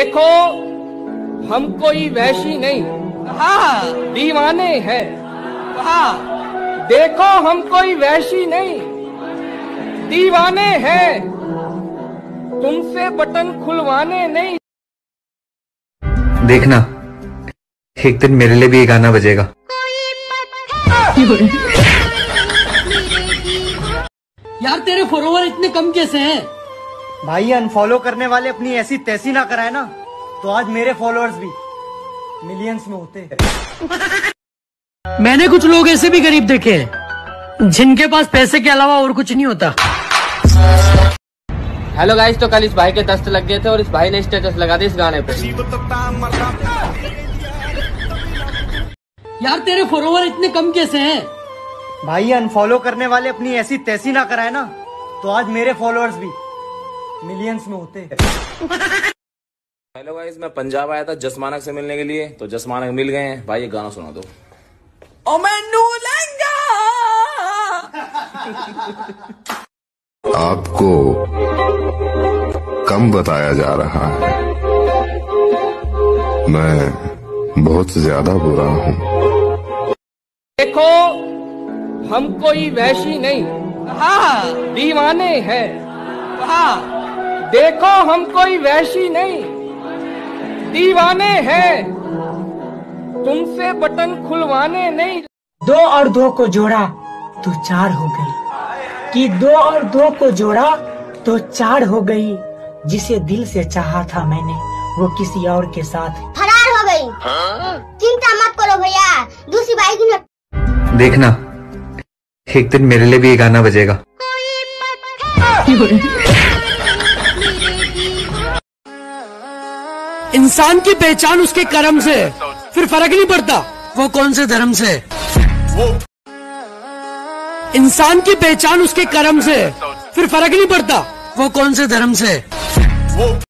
देखो हम कोई वैशी नहीं, हाँ दीवाने हैं, हाँ देखो हम कोई वैशी नहीं दीवाने हैं, तुमसे बटन खुलवाने नहीं। देखना एक दिन मेरे लिए भी ये गाना बजेगा। यार तेरे फॉलोवर इतने कम कैसे हैं? भाई अनफॉलो करने वाले अपनी ऐसी तैसी ना कराए ना, तो आज मेरे फॉलोअर्स भी मिलियंस में होते हैं। मैंने कुछ लोग ऐसे भी गरीब देखे हैं जिनके पास पैसे के अलावा और कुछ नहीं होता। हेलो गाइस, तो कल इस भाई के दस्त लग गए थे और इस भाई ने स्टेटस लगा दिया इस गाने पे। यार तेरे फॉलोवर इतने कम कैसे हैं? भाई अनफॉलो करने वाले अपनी ऐसी तैसी ना कराए ना, तो आज मेरे फॉलोअर्स भी मिलियंस में होते हैं। हेलो गाइस, मैं पंजाब आया था जसमानक से मिलने के लिए, तो जसमानक मिल गए हैं। भाई ये गाना सुना दो। ओ मैनू लहंगा। आपको कम बताया जा रहा है, मैं बहुत ज्यादा बुरा हूँ। देखो हम कोई वैशी नहीं, हाँ दीवाने हैं, हाँ देखो हम कोई वैशी नहीं दीवाने हैं, तुमसे बटन खुलवाने नहीं। 2 और 2 को जोड़ा तो 4 हो गई, कि 2 और 2 को जोड़ा तो 4 हो गई। जिसे दिल से चाहा था मैंने वो किसी और के साथ फरार हो गई। चिंता मत करो भैया, दूसरी बाइक में। देखना एक दिन मेरे लिए भी ये गाना बजेगा। इंसान की पहचान उसके कर्म से, फिर फर्क नहीं पड़ता वो कौन से धर्म से। इंसान की पहचान उसके कर्म से, फिर फर्क नहीं पड़ता वो कौन से धर्म से।